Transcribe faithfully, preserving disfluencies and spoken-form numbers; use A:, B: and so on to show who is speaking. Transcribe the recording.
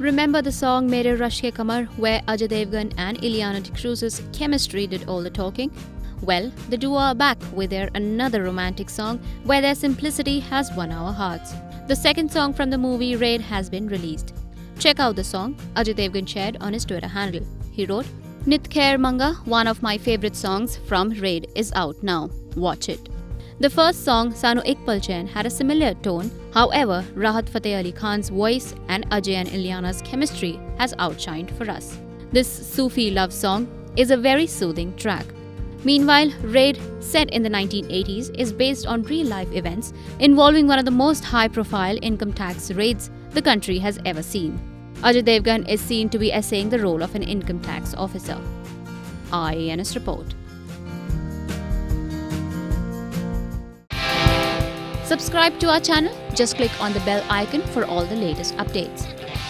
A: Remember the song Mere Rashke Qamar, where Ajay Devgn and Ajay-Illeana's chemistry did all the talking? Well, the duo are back with their another romantic song where their simplicity has won our hearts. The second song from the movie Raid has been released. Check out the song Ajay Devgn shared on his Twitter handle. He wrote, "Nit Khair Manga, one of my favorite songs from Raid, is out now. Watch it." The first song, Sanu Ik Pal Chain, had a similar tone. However, Rahat Fateh Ali Khan's voice and Ajay and Illeana's chemistry has outshined for us. This Sufi love song is a very soothing track. Meanwhile, Raid, set in the nineteen eighties, is based on real-life events involving one of the most high-profile income tax raids the country has ever seen. Ajay Devgn is seen to be essaying the role of an income tax officer. I A N S report. Subscribe to our channel. Just click on the bell icon for all the latest updates.